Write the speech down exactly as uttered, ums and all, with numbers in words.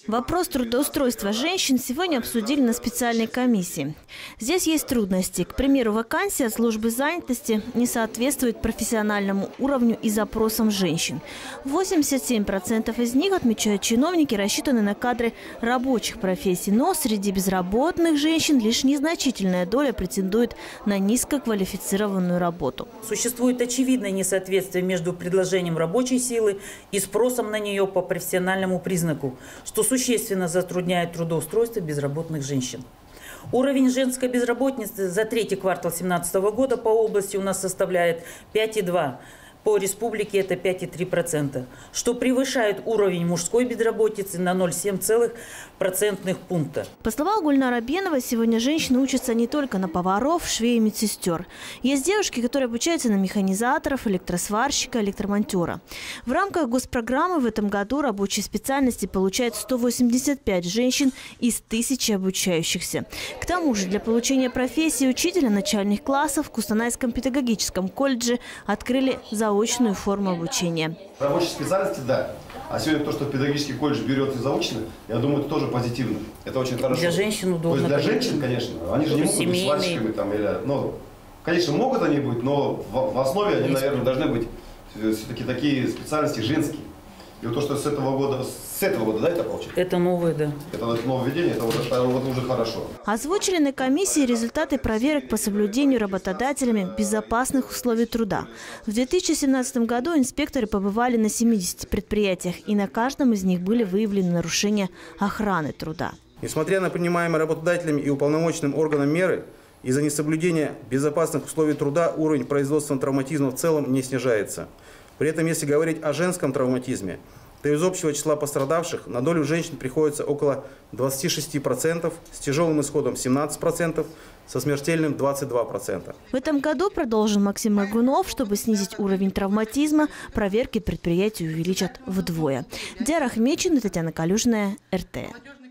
Вопрос трудоустройства женщин сегодня обсудили на специальной комиссии. Здесь есть трудности. К примеру, вакансия службы занятости не соответствует профессиональному уровню и запросам женщин. восемьдесят семь процентов из них, отмечают чиновники, рассчитаны на кадры рабочих профессий. Но среди безработных женщин лишь незначительная доля претендует на низкоквалифицированную работу. Существует очевидное несоответствие между предложением рабочей силы и спросом на нее по профессиональному признаку, что существенно затрудняет трудоустройство безработных женщин. Уровень женской безработицы за третий квартал две тысячи семнадцатого года по области у нас составляет пять и два процента. По республике это пять и три процента, что превышает уровень мужской безработицы на ноль целых семь десятых процентных пункта. По словам Гульнары Беновой, сегодня женщины учатся не только на поваров, швей и медсестер. Есть девушки, которые обучаются на механизаторов, электросварщика, электромонтера. В рамках госпрограммы в этом году рабочие специальности получают сто восемьдесят пять женщин из тысячи обучающихся. К тому же для получения профессии учителя начальных классов в Кустанайском педагогическом колледже открыли заочную форму обучения. Рабочие специальности, да. А сегодня то, что педагогический колледж берет и заочно, я думаю, это тоже позитивно. Это очень хорошо. Для женщин удобно. То есть для женщин, конечно, они же не могут быть сварщиками там, или, ну, конечно, могут они быть, но в, в основе они, наверное, должны быть все-таки такие специальности женские. И вот то, что с этого года, с этого года, да, это получится? Это новое, да. Это нововведение, это вот, это вот уже хорошо. Озвучили на комиссии результаты проверок по соблюдению работодателями безопасных условий труда. В две тысячи семнадцатом году инспекторы побывали на семидесяти предприятиях, и на каждом из них были выявлены нарушения охраны труда. Несмотря на принимаемые работодателями и уполномоченным органам меры, из-за несоблюдения безопасных условий труда уровень производственного травматизма в целом не снижается. При этом, если говорить о женском травматизме, то из общего числа пострадавших на долю женщин приходится около двадцати шести процентов, с тяжелым исходом семнадцать процентов, со смертельным двадцать два процента. В этом году, продолжил Максим Моргунов, чтобы снизить уровень травматизма, проверки предприятий увеличат вдвое. Диара Ахмедчина, Татьяна Калюжная, эр тэ.